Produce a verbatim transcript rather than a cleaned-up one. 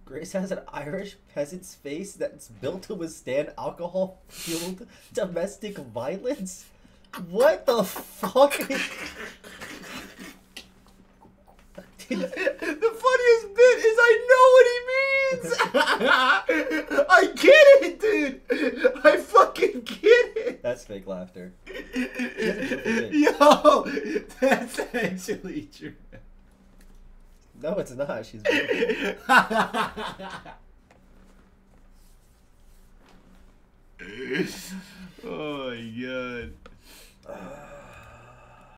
Grace has an Irish peasant's face that's built to withstand alcohol-fueled domestic violence? What the fuck? The funniest bit is I know what he means. I get it, dude. I fucking get it. That's fake laughter. Yo, that's actually true. No, it's not. She's joking. Oh my god.